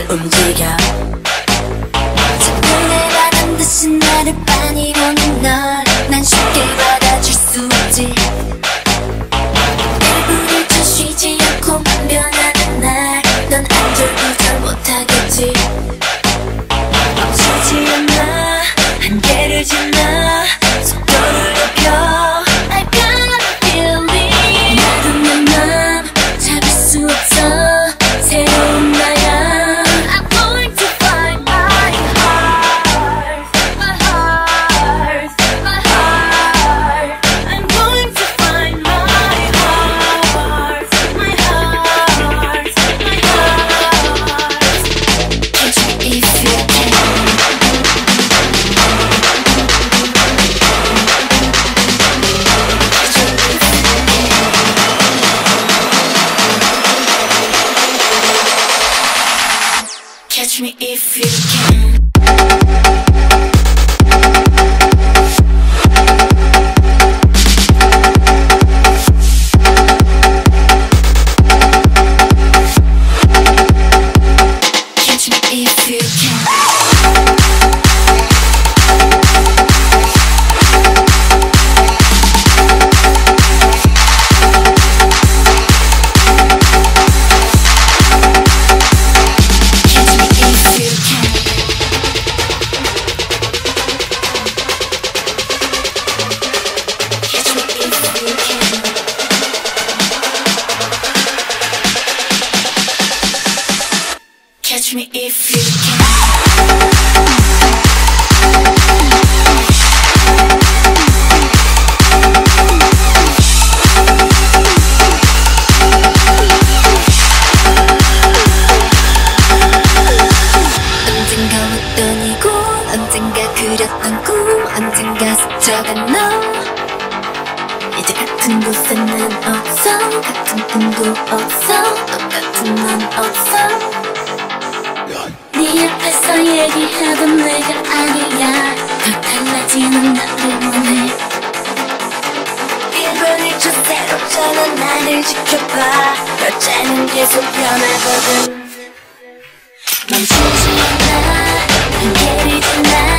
날 움직여. 자꾸내라는 듯이 나를 많이 보는 널 난 쉽게 받아줄 수 없지. 일부러 좀 쉬지 않고 변하는 날 넌 안절부절 못하겠지. 멈추지 않아 한계를 지나 속도를 높여. I got a feeling 나도 내 맘 잡을 수 없어. 새로운 나야. I'm going to find my heart, my heart, my heart. I'm going to find my heart, my heart, my heart. Catch me if you can. Catch me if you can. Catch me if you can. Catch me if you can. 언젠가 웃던 이곳, 언젠가 그렸던 꿈, 언젠가 스쳐간 너. 이제 같은 곳에는 없어, 같은 꿈도 없어, 똑같은 넌 없어. 네 앞에서 얘기하던 내가 아니야. 더 달라지는 나를 원해. 1분 1초 새롭잖아. 나를 지켜봐. 여자는 계속 변하거든. 멈추지 않아 한계를 지나